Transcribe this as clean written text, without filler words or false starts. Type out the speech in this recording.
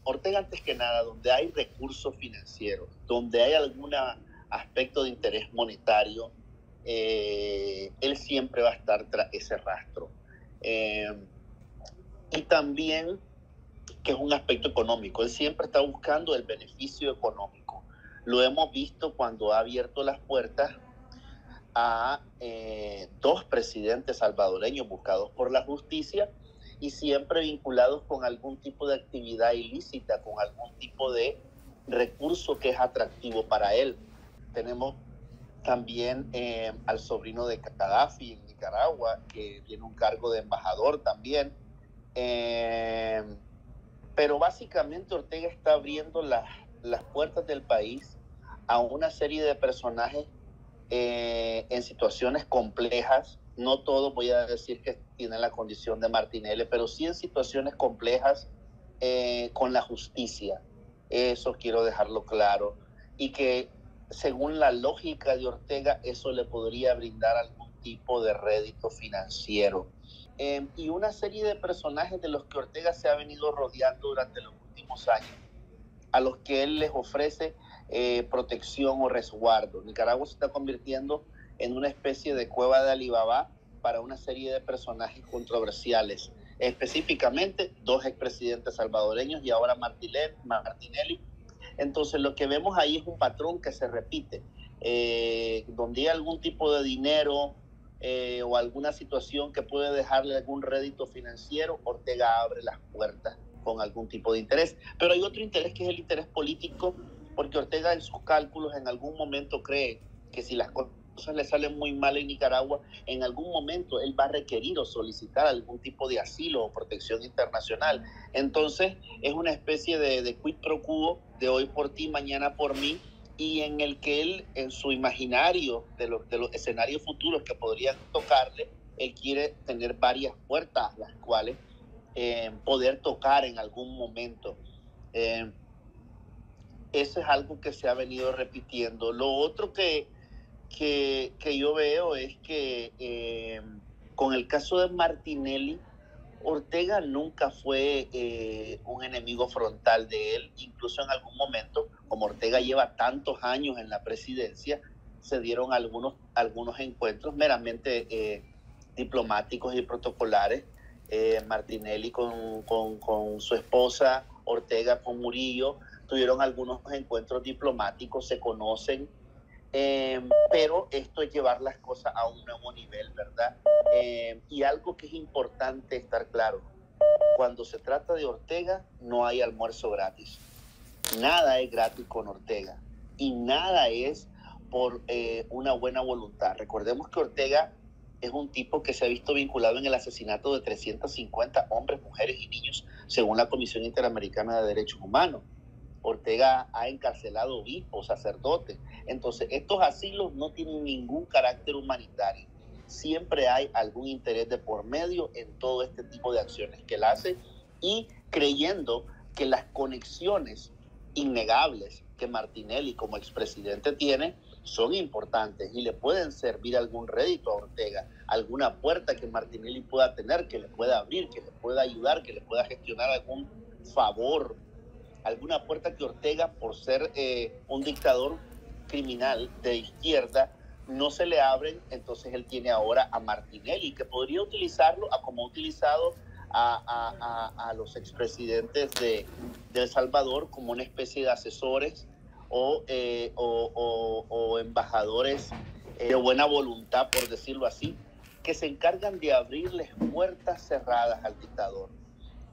Ortega, antes que nada, donde hay recursos financieros, donde hay algún aspecto de interés monetario, él siempre va a estar tras ese rastro. Y también que es un aspecto económico. Él siempre está buscando el beneficio económico. Lo hemos visto cuando ha abierto las puertas a dos presidentes salvadoreños buscados por la justicia y siempre vinculados con algún tipo de actividad ilícita, con algún tipo de recurso que es atractivo para él. Tenemos también al sobrino de Gaddafi en Nicaragua, que tiene un cargo de embajador también. Pero básicamente Ortega está abriendo las puertas del país a una serie de personajes en situaciones complejas. No todos voy a decir que tienen la condición de Martinelli, pero sí en situaciones complejas con la justicia. Eso quiero dejarlo claro. Y que según la lógica de Ortega, eso le podría brindar algún tipo de rédito financiero. Y una serie de personajes de los que Ortega se ha venido rodeando durante los últimos años, a los que él les ofrece protección o resguardo. Nicaragua se está convirtiendo en una especie de cueva de Alibaba para una serie de personajes controversiales, específicamente dos expresidentes salvadoreños y ahora Martinelli. Entonces lo que vemos ahí es un patrón que se repite, donde hay algún tipo de dinero o alguna situación que puede dejarle algún rédito financiero, Ortega abre las puertas con algún tipo de interés. Pero hay otro interés que es el interés político, porque Ortega en sus cálculos en algún momento cree que si las cosas le salen muy mal en Nicaragua, en algún momento él va a requerir o solicitar algún tipo de asilo o protección internacional. Entonces es una especie de quid pro quo, de hoy por ti, mañana por mí, y en el que él, en su imaginario de los escenarios futuros que podrían tocarle, él quiere tener varias puertas las cuales poder tocar en algún momento. Eso es algo que se ha venido repitiendo. Lo otro que yo veo es que con el caso de Martinelli, Ortega nunca fue un enemigo frontal de él. Incluso en algún momento, como Ortega lleva tantos años en la presidencia, se dieron algunos encuentros meramente diplomáticos y protocolares. Martinelli con su esposa, Ortega con Murillo, tuvieron algunos encuentros diplomáticos, se conocen, pero esto es llevar las cosas a un nuevo nivel, ¿verdad? Y algo que es importante estar claro, cuando se trata de Ortega, no hay almuerzo gratis. Nada es gratis con Ortega y nada es por una buena voluntad. Recordemos que Ortega es un tipo que se ha visto vinculado en el asesinato de 350 hombres, mujeres y niños, según la Comisión Interamericana de Derechos Humanos. Ortega ha encarcelado obispos, sacerdotes. Entonces, estos asilos no tienen ningún carácter humanitario. Siempre hay algún interés de por medio en todo este tipo de acciones que él hace y creyendo que las conexiones innegables que Martinelli como expresidente tiene son importantes y le pueden servir algún rédito a Ortega, alguna puerta que Martinelli pueda tener, que le pueda abrir, que le pueda ayudar, que le pueda gestionar algún favor, alguna puerta que Ortega, por ser un dictador criminal de izquierda, no se le abren. Entonces él tiene ahora a Martinelli, que podría utilizarlo como ha utilizado a los expresidentes de El Salvador como una especie de asesores o embajadores de buena voluntad, por decirlo así, que se encargan de abrirles puertas cerradas al dictador.